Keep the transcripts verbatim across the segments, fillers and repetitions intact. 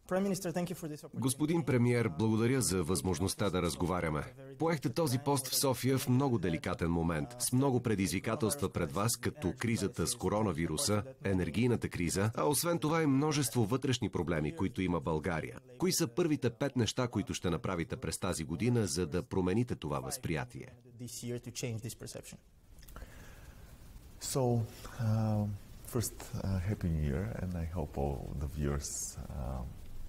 Господин премиер, благодаря за възможността да разговаряме. Поехте този пост в София в много деликатен момент, с много предизвикателства пред вас, като кризата с коронавируса, енергийната криза, а освен това и множество вътрешни проблеми, които има България. Кои са първите пет неща, които ще направите през тази година, за да промените това възприятие? So, uh, first, uh, Happy New Year, and I hope all the viewers uh,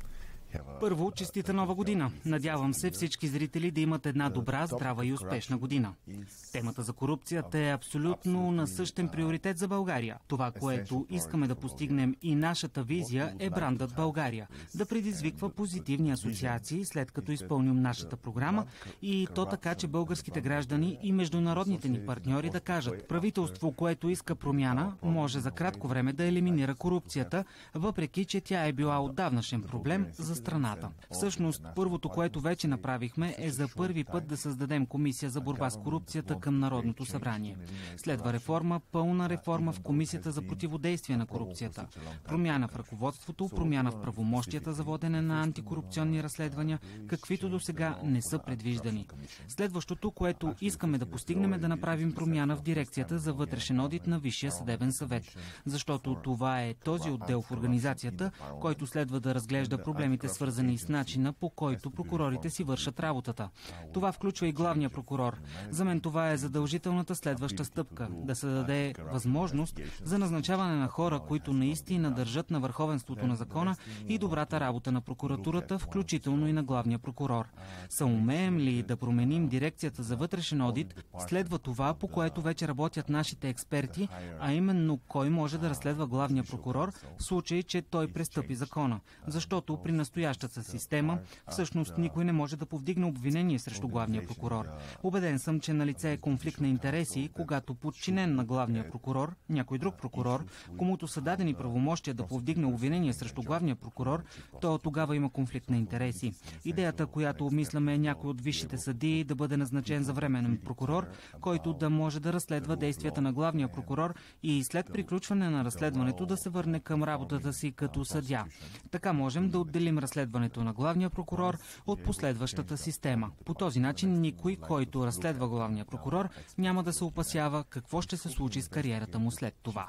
Първо, честита нова година. Надявам се всички зрители да имат една добра, здрава и успешна година. Темата за корупцията е абсолютно насъщен приоритет за България. Това, което искаме да постигнем и нашата визия е брандът България. Да предизвиква позитивни асоциации, след като изпълним нашата програма, и то така, че българските граждани и международните ни партньори да кажат: правителство, което иска промяна, може за кратко време да елиминира корупцията, въпреки че тя е била отдавнашен проблем за страната. Всъщност, първото, което вече направихме, е за първи път да създадем комисия за борба с корупцията към Народното събрание. Следва реформа, пълна реформа в комисията за противодействие на корупцията. Промяна в ръководството, промяна в правомощията за водене на антикорупционни разследвания, каквито до сега не са предвиждани. Следващото, което искаме да постигнем, е да направим промяна в дирекцията за вътрешен одит на Висшия съдебен съвет. Защото това е този отдел в организацията, който следва да разглежда проблемите, свързани с начина, по който прокурорите си вършат работата. Това включва и главния прокурор. За мен това е задължителната следваща стъпка – да се даде възможност за назначаване на хора, които наистина държат на върховенството на закона и добрата работа на прокуратурата, включително и на главния прокурор. Съумеем ли да променим дирекцията за вътрешен одит, следва това, по което вече работят нашите експерти, а именно кой може да разследва главния прокурор в случай, че той престъпи закона. Защото при настоящата система всъщност никой не може да повдигне обвинение срещу главния прокурор. Убеден съм, че налице е конфликт на интереси, когато подчинен на главния прокурор, някой друг прокурор, комуто са дадени правомощия да повдигне обвинение срещу главния прокурор, то тогава има конфликт на интереси. Идеята, която обмисляме, е някой от висшите съдии да бъде назначен за временен прокурор, който да може да разследва действията на главния прокурор и след приключване на разследването да се върне към работата си като съдия. Така можем да отделим разследването на главния прокурор от последващата система. По този начин никой, който разследва главния прокурор, няма да се опасява какво ще се случи с кариерата му след това.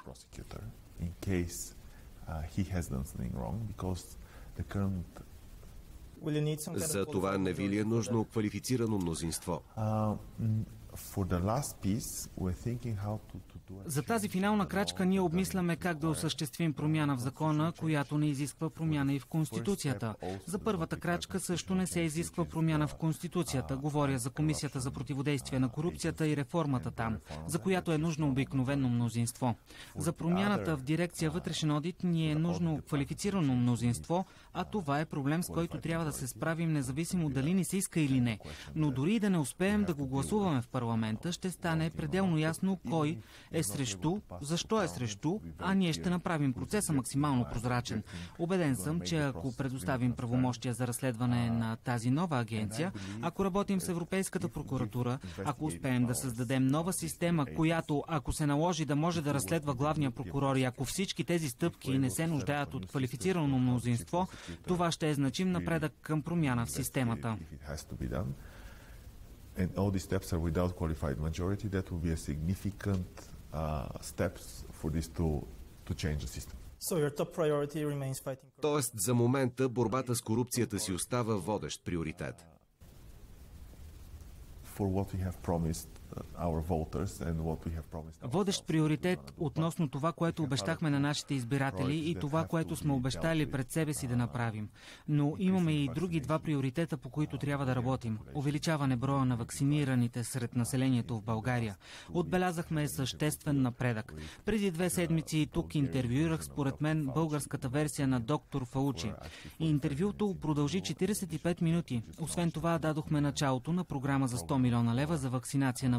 За това не ви ли е нужно квалифицирано мнозинство? За тази финална крачка ние обмисляме как да осъществим промяна в закона, която не изисква промяна и в Конституцията. За първата крачка също не се изисква промяна в Конституцията. Говоря за Комисията за противодействие на корупцията и реформата там, за която е нужно обикновено мнозинство. За промяната в дирекция вътрешен одит ни е нужно квалифицирано мнозинство, а това е проблем, с който трябва да се справим независимо дали ни се иска или не. Но дори и да не успеем да го гласуваме в парламента, ще стане пределно ясно кой е срещу, защо е срещу, а ние ще направим процеса максимално прозрачен. Убеден съм, че ако предоставим правомощия за разследване на тази нова агенция, ако работим с Европейската прокуратура, ако успеем да създадем нова система, която, ако се наложи, да може да разследва главния прокурор, и ако всички тези стъпки не се нуждаят от квалифицирано мнозинство, това ще е значим напредък към промяна в системата. And all these steps are without qualified majority. That will be a significant uh, steps for this to to change the system. So your top priority remains fighting corruption. Тоест, за момента борбата с корупцията си остава водещ приоритет. For what we have promised our voters and what we have promised. Водещ приоритет относно това, което обещахме на нашите избиратели и това, което сме обещали пред себе си да направим. Но имаме и други два приоритета, по които трябва да работим. Увеличаване броя на вакцинираните сред населението в България. Отбелязахме съществен напредък. Преди две седмици тук интервюирах, според мен, българската версия на доктор Фаучи. И интервюто продължи четиридесет и пет минути. Освен това, дадохме началото на програма за сто милиона лева за вакцинация на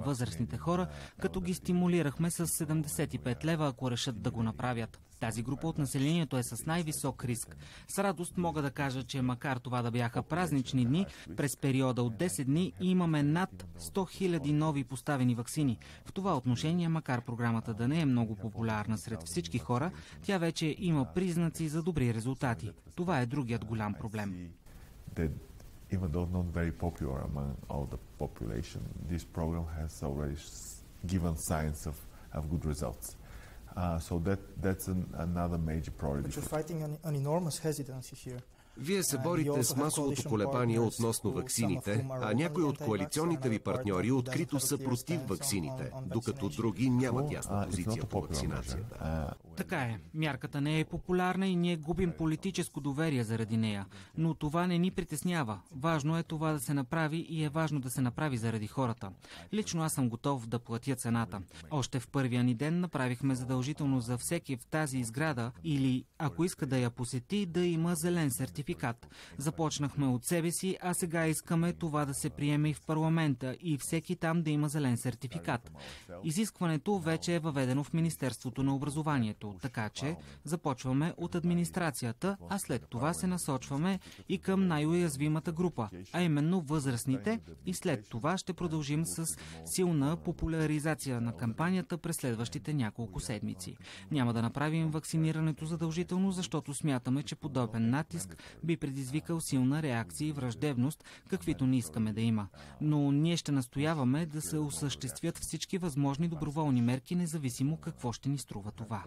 възрастните хора, като ги стимулирахме с седемдесет и пет лева, ако решат да го направят. Тази група от населението е с най-висок риск. С радост мога да кажа, че макар това да бяха празнични дни, през периода от десет дни имаме над сто хиляди нови поставени ваксини. В това отношение, макар програмата да не е много популярна сред всички хора, тя вече има признаци за добри резултати. Това е другият голям проблем. Even though not very popular among all the population, this program has already given signs of, of good results. Uh, so that, that's an, another major priority. But you're fighting an, an enormous hesitancy here. Вие се борите с масовото колебание относно ваксините, а някои от коалиционните ви партньори открито са против ваксините, докато други нямат ясна позиция по вакцинацията. Така е. Мярката не е популярна и ние губим политическо доверие заради нея. Но това не ни притеснява. Важно е това да се направи и е важно да се направи заради хората. Лично аз съм готов да платя цената. Още в първия ни ден направихме задължително за всеки в тази изграда или, ако иска да я посети, да има зелен сертификат. Започнахме от себе си, а сега искаме това да се приеме и в парламента и всеки там да има зелен сертификат. Изискването вече е въведено в Министерството на образованието, така че започваме от администрацията, а след това се насочваме и към най-уязвимата група, а именно възрастните, и след това ще продължим с силна популяризация на кампанията през следващите няколко седмици. Няма да направим вакцинирането задължително, защото смятаме, че подобен натиск би предизвикал силна реакция и враждебност, каквито не искаме да има. Но ние ще настояваме да се осъществят всички възможни доброволни мерки, независимо какво ще ни струва това.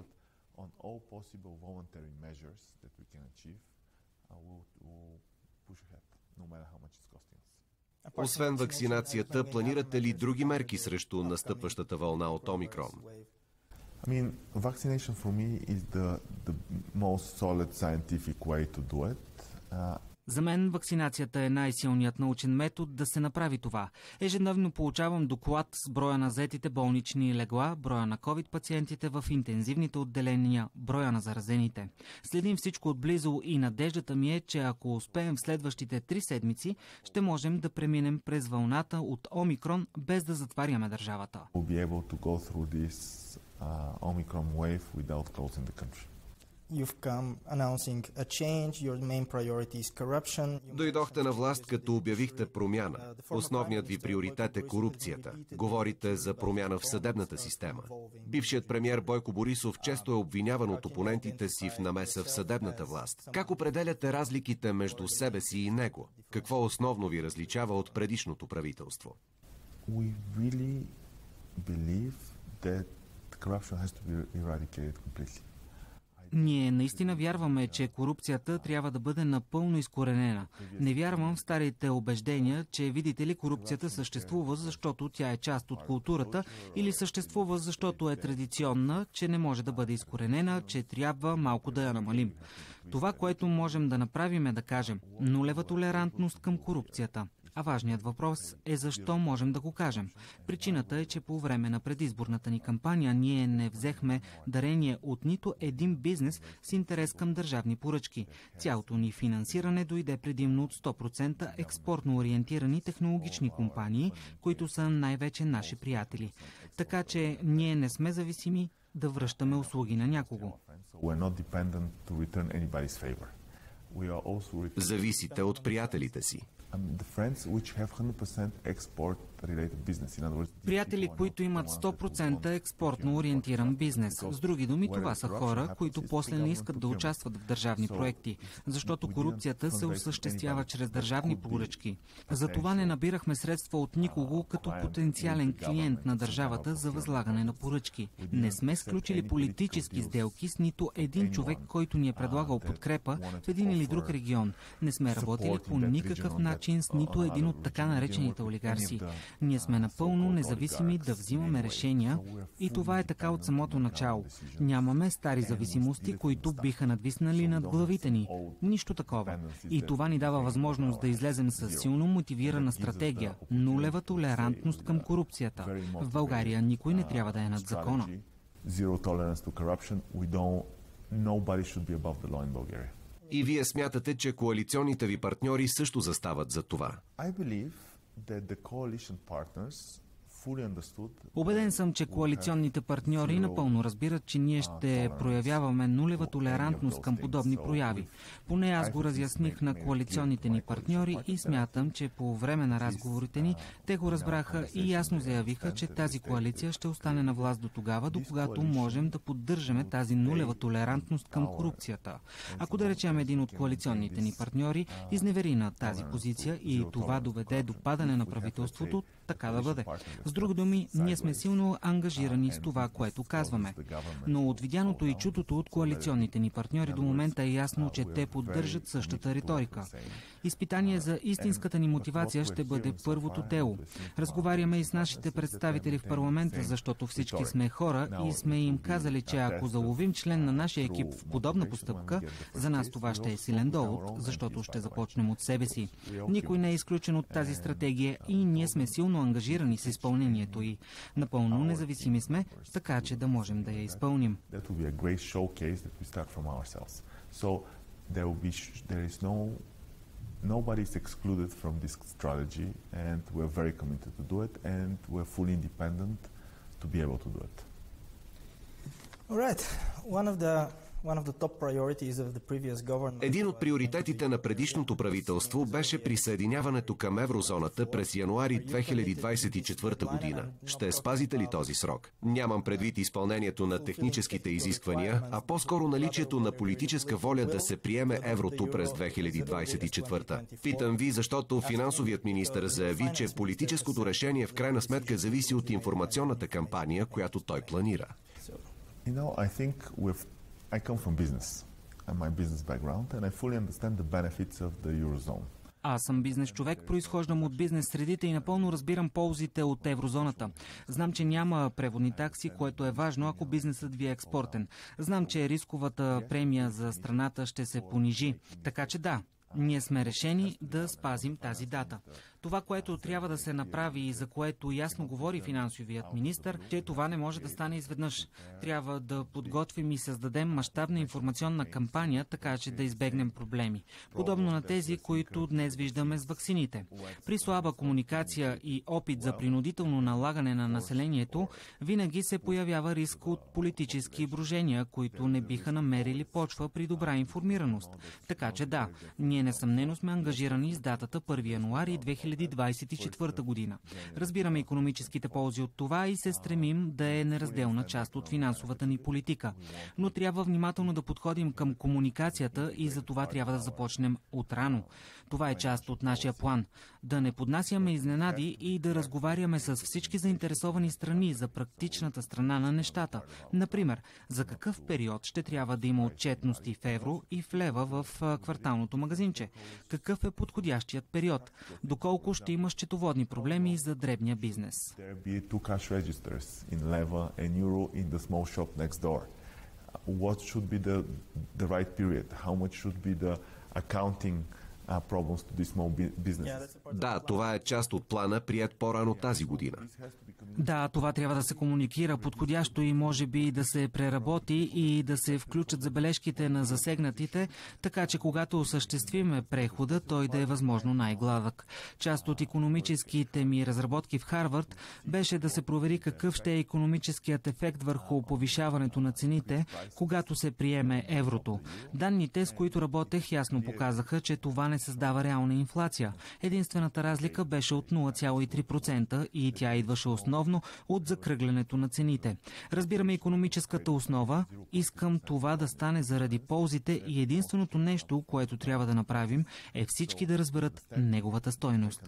Освен вакцинацията, планирате ли други мерки срещу настъпващата вълна от Омикрон? I mean, vaccination for me is the, the most solid scientific way to do it. Uh, За мен вакцинацията е най-силният научен метод да се направи това. Ежедневно получавам доклад с броя на заетите болнични легла, броя на ковид пациентите в интензивните отделения, броя на заразените. Следим всичко отблизо и надеждата ми е, че ако успеем в следващите три седмици, ще можем да преминем през вълната от Омикрон, без да затваряме държавата. We'll be able to go through this uh, Omicron wave without closing the country. You've come announcing a change. Your main priority is corruption. Дойдохте на власт, като обявихте промяна. Основният ви приоритет е корупцията. Говорите за промяна в съдебната система. Бившият премиер Бойко Борисов често е обвиняван от опонентите си в намеса в съдебната власт. Как определяте разликите между себе си и него? Какво основно ви различава от предишното правителство? We really believe that corruption has to be eradicated completely. Ние наистина вярваме, че корупцията трябва да бъде напълно изкоренена. Не вярвам в старите убеждения, че, видите ли, корупцията съществува, защото тя е част от културата, или съществува, защото е традиционна, че не може да бъде изкоренена, че трябва малко да я намалим. Това, което можем да направим, е да кажем нулева толерантност към корупцията. А важният въпрос е защо можем да го кажем. Причината е, че по време на предизборната ни кампания ние не взехме дарение от нито един бизнес с интерес към държавни поръчки. Цялото ни финансиране дойде предимно от сто процента експортно ориентирани технологични компании, които са най-вече наши приятели. Така че ние не сме зависими да връщаме услуги на някого. Зависите от приятелите си. Приятели, които имат сто процента експортно ориентиран бизнес. С други думи, това са хора, които после не искат да участват в държавни проекти, защото корупцията се осъществява чрез държавни поръчки. Затова не набирахме средства от никого като потенциален клиент на държавата за възлагане на поръчки. Не сме сключили политически сделки с нито един човек, който ни е предлагал подкрепа в един или друг регион. Не сме работили по никакъв начин с нито един от така наречените олигарси. Ние сме напълно независими да взимаме решения и това е така от самото начало. Нямаме стари зависимости, които биха надвиснали над главите ни. Нищо такова. И това ни дава възможност да излезем с силно мотивирана стратегия. Нулева толерантност към корупцията. В България никой не трябва да е над закона. И вие смятате, че коалиционните ви партньори също застават за това? Убеден съм, че коалиционните партньори напълно разбират, че ние ще проявяваме нулева толерантност към подобни прояви. Поне аз го разясних на коалиционните ни партньори и смятам, че по време на разговорите ни те го разбраха и ясно заявиха, че тази коалиция ще остане на власт до тогава, до когато можем да поддържаме тази нулева толерантност към корупцията. Ако да речем един от коалиционните ни партньори изневери на тази позиция и това доведе до падане на правителството, така да бъде. С други думи, ние сме силно ангажирани с това, което казваме. Но от видяното и чутото от коалиционните ни партньори до момента е ясно, че те поддържат същата риторика. Изпитание за истинската ни мотивация ще бъде първото дело. Разговаряме и с нашите представители в парламента, защото всички сме хора и сме им казали, че ако заловим член на нашия екип в подобна постъпка, за нас това ще е силен довод, защото ще започнем от себе си. Никой не е изключен от тази стратегия и ние сме силно ангажирани с изпълнението й. Напълно независими сме, така че да можем да я изпълним. Nobody is excluded from this strategy, and we're very committed to do it, and we're fully independent to be able to do it. All right. One of the Един от приоритетите на предишното правителство беше присъединяването към еврозоната през януари две хиляди двадесет и четвърта година. Ще спазите ли този срок? Нямам предвид изпълнението на техническите изисквания, а по-скоро наличието на политическа воля да се приеме еврото през две хиляди двадесет и четвърта. Питам ви, защото финансовият министър заяви, че политическото решение в крайна сметка зависи от информационната кампания, която той планира. You know, I think we've I come from business and my business background, and I fully understand the benefits of the Eurozone. Аз съм бизнес човек, произхождам от бизнес средите и напълно разбирам ползите от еврозоната. Знам, че няма преводни такси, което е важно, ако бизнесът ви е експортен. Знам, че рисковата премия за страната ще се понижи. Така че да, ние сме решени да спазим тази дата. Това, което трябва да се направи и за което ясно говори финансовият министър, че това не може да стане изведнъж. Трябва да подготвим и създадем мащабна информационна кампания, така че да избегнем проблеми. Подобно на тези, които днес виждаме с ваксините. При слаба комуникация и опит за принудително налагане на населението, винаги се появява риск от политически брожения, които не биха намерили почва при добра информираност. Така че да, ние несъмнено сме ангажирани с датата първи януари две хиляди двадесет и четвърта година. Разбираме икономическите ползи от това и се стремим да е неразделна част от финансовата ни политика. Но трябва внимателно да подходим към комуникацията и за това трябва да започнем отрано. Това е част от нашия план. Да не поднасяме изненади и да разговаряме с всички заинтересовани страни за практичната страна на нещата. Например, за какъв период ще трябва да има отчетности в евро и в лева в кварталното магазинче? Какъв е подходящият период? Доколко ще има счетоводни проблеми за дребния бизнес? What should be the, the right period? How much should be the accounting uh, problems to these small businesses? Да, това е част от плана, прият по-рано тази година. Да, това трябва да се комуникира подходящо и може би да се преработи и да се включат забележките на засегнатите, така че когато осъществиме прехода, той да е възможно най-гладък. Част от икономическите ми разработки в Харвард беше да се провери какъв ще е икономическият ефект върху повишаването на цените, когато се приеме еврото. Данните, с които работех, ясно показаха, че това не създава реална инфлация. Единствената разлика беше от нула цяло и три процента и тя идваше основно от закръглянето на цените. Разбираме икономическата основа, искам това да стане заради ползите и единственото нещо, което трябва да направим, е всички да разберат неговата стойност.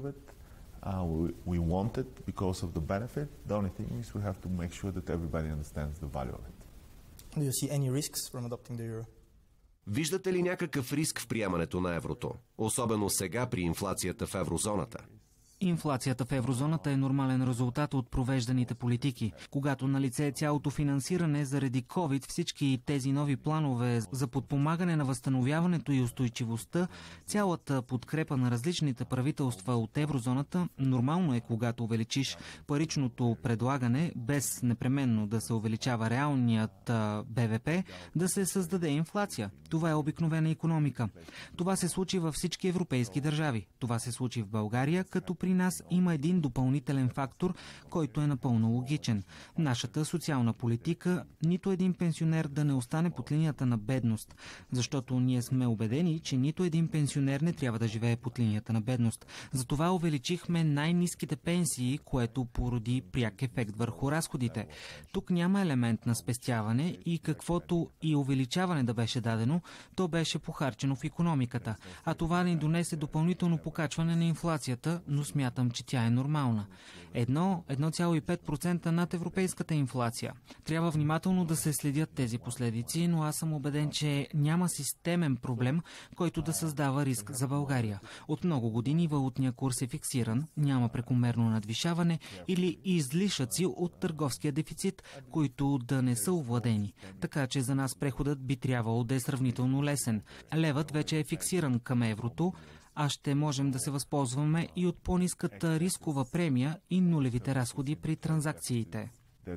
Виждате ли някакъв риск в приемането на еврото? Особено сега при инфлацията в еврозоната. Инфлацията в еврозоната е нормален резултат от провежданите политики. Когато налице е цялото финансиране заради ковид, всички тези нови планове за подпомагане на възстановяването и устойчивостта, цялата подкрепа на различните правителства от еврозоната, нормално е, когато увеличиш паричното предлагане, без непременно да се увеличава реалният Б В П, да се създаде инфлация. Това е обикновена икономика. Това се случи във всички европейски държави. Това се случи в България, като при нас има един допълнителен фактор, който е напълно логичен. Нашата социална политика, нито един пенсионер да не остане под линията на бедност, защото ние сме убедени, че нито един пенсионер не трябва да живее под линията на бедност. Затова увеличихме най-ниските пенсии, което породи пряк ефект върху разходите. Тук няма елемент на спестяване и каквото и увеличаване да беше дадено, то беше похарчено в икономиката. А това ни донесе допълнително покачване на инфлацията, но смятам, че тя е нормална. Едно, едно цяло и пет процента над европейската инфлация. Трябва внимателно да се следят тези последици, но аз съм убеден, че няма системен проблем, който да създава риск за България. От много години валутният курс е фиксиран, няма прекомерно надвишаване или излишъци от търговския дефицит, които да не са овладени. Така че за нас преходът би трябвало да е сравнително лесен. Левът вече е фиксиран към еврото, а ще можем да се възползваме и от по-ниската рискова премия и нулевите разходи при транзакциите.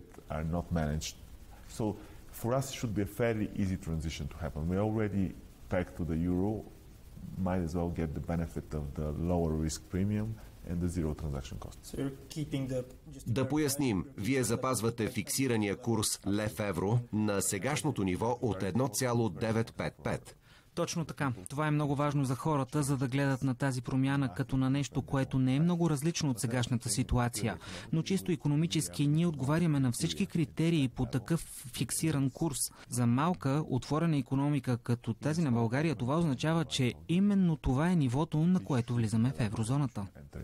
So for us it should be a fairly easy transition to happen. We already pegged to the euro, might as well get the benefit of the lower risk premium and the zero transaction cost. So you're keeping the... Да поясним, вие запазвате фиксирания курс лев-евро на сегашното ниво от едно цяло деветsto петдесет и пет. Точно така. Това е много важно за хората, за да гледат на тази промяна като на нещо, което не е много различно от сегашната ситуация. Но чисто икономически ние отговаряме на всички критерии по такъв фиксиран курс. За малка, отворена икономика като тази на България, това означава, че именно това е нивото, на което влизаме в еврозоната.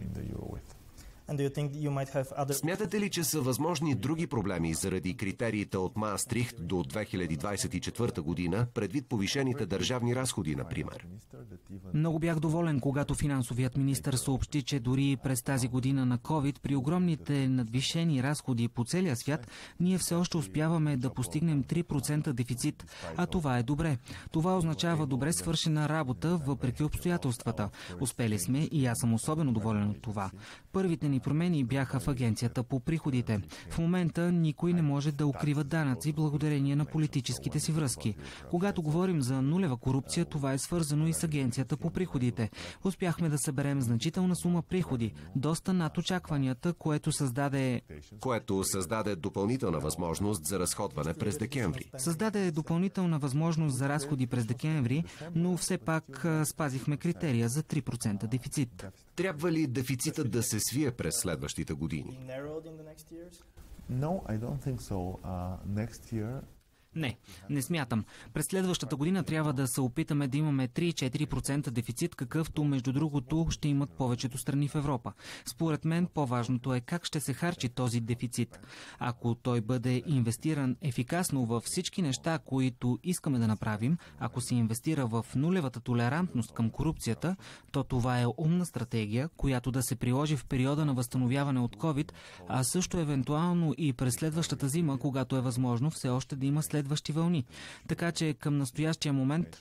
Смятате ли, че са възможни други проблеми заради критериите от Маастрихт до две хиляди двадесет и четвърта година, предвид повишените държавни разходи, например? Много бях доволен, когато финансовият министър съобщи, че дори през тази година на COVID, при огромните надвишени разходи по целия свят, ние все още успяваме да постигнем три процента дефицит. А това е добре. Това означава добре свършена работа, въпреки обстоятелствата. Успели сме и аз съм особено доволен от това. Първите ни промени бяха в агенцията по приходите. В момента никой не може да укрива данъци благодарение на политическите си връзки. Когато говорим за нулева корупция, това е свързано и с агенцията по приходите. Успяхме да съберем значителна сума приходи, доста над очакванията, което създаде... Което създаде допълнителна възможност за разходване през декември. Създаде допълнителна възможност за разходи през декември, но все пак спазихме критерия за три процента дефицит. Трябва ли дефицитът да се свие през следващите години? No, I don't think so. Uh, next year... Не, не смятам. През следващата година трябва да се опитаме да имаме три до четири процента дефицит, какъвто, между другото, ще имат повечето страни в Европа. Според мен по-важното е как ще се харчи този дефицит. Ако той бъде инвестиран ефикасно във всички неща, които искаме да направим, ако се инвестира в нулевата толерантност към корупцията, то това е умна стратегия, която да се приложи в периода на възстановяване от COVID, а също евентуално и през следващата зима, когато е възможно все още да има след следващи вълни. Така че към настоящия момент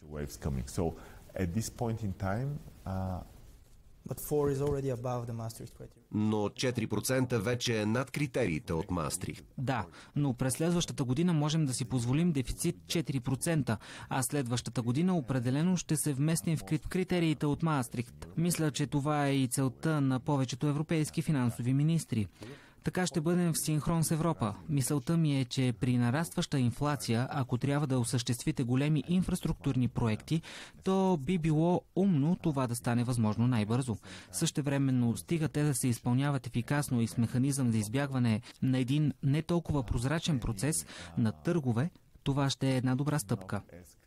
но четири процента вече е над критериите от Маастрихт. Да, но през следващата година можем да си позволим дефицит четири процента, а следващата година определено ще се вместим в критериите от Маастрихт. Мисля, че това е и целта на повечето европейски финансови министри. Така ще бъдем в синхрон с Европа. Мисълта ми е, че при нарастваща инфлация, ако трябва да осъществите големи инфраструктурни проекти, то би било умно това да стане възможно най-бързо. Същевременно стига те да се изпълняват ефикасно и с механизъм за избягване на един не толкова прозрачен процес на търгове, това ще е една добра стъпка.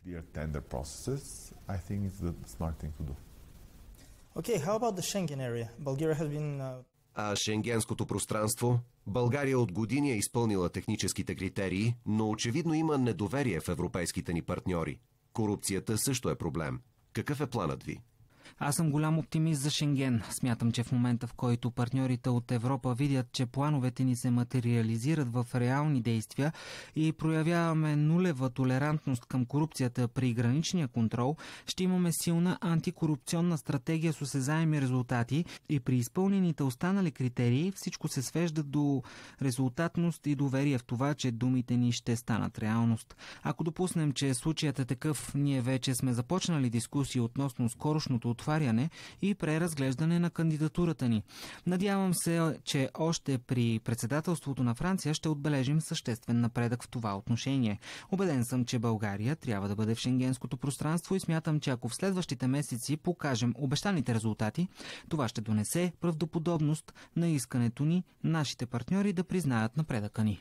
Okay, how about the Schengen area? Bulgaria has been uh... А шенгенското пространство? България от години е изпълнила техническите критерии, но очевидно има недоверие в европейските ни партньори. Корупцията също е проблем. Какъв е планът ви? Аз съм голям оптимист за Шенген. Смятам, че в момента, в който партньорите от Европа видят, че плановете ни се материализират в реални действия и проявяваме нулева толерантност към корупцията при граничния контрол, ще имаме силна антикорупционна стратегия с осезаеми резултати и при изпълнените останали критерии всичко се свежда до резултатност и доверие в това, че думите ни ще станат реалност. Ако допуснем, че случаят е такъв, ние вече сме започнали дискусии относно скорошното отваряне и преразглеждане на кандидатурата ни. Надявам се, че още при председателството на Франция ще отбележим съществен напредък в това отношение. Убеден съм, че България трябва да бъде в шенгенското пространство и смятам, че ако в следващите месеци покажем обещаните резултати, това ще донесе правдоподобност на искането ни нашите партньори да признаят напредъка ни.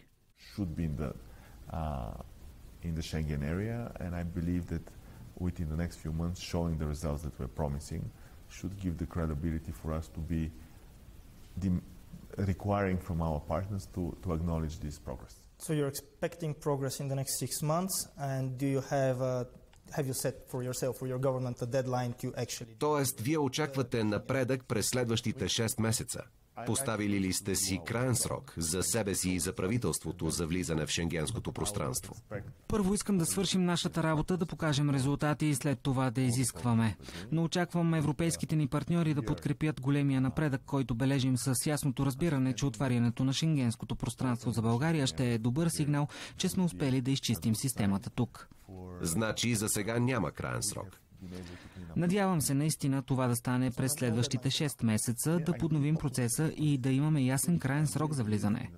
In the Schengen area, and I believe that within the next few months, showing the results that we're promising should give the credibility for us to be de- requiring from our partners to, to acknowledge this progress. So you're expecting progress in the next six months, and do you have a Have you set for yourself, for your government, a deadline to actually... Тоест, вие очаквате напредък през следващите шест месеца. Поставили ли сте си краен срок за себе си и за правителството за влизане в шенгенското пространство? Първо искам да свършим нашата работа, да покажем резултати и след това да изискваме. Но очаквам европейските ни партньори да подкрепят големия напредък, който бележим с ясното разбиране, че отварянето на шенгенското пространство за България ще е добър сигнал, че сме успели да изчистим системата тук. Значи за сега няма краен срок. Надявам се наистина това да стане през следващите шест месеца, да подновим процеса и да имаме ясен краен срок за влизане.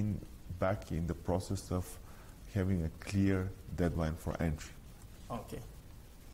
Back in the process of having a clear deadline for entry. Okay.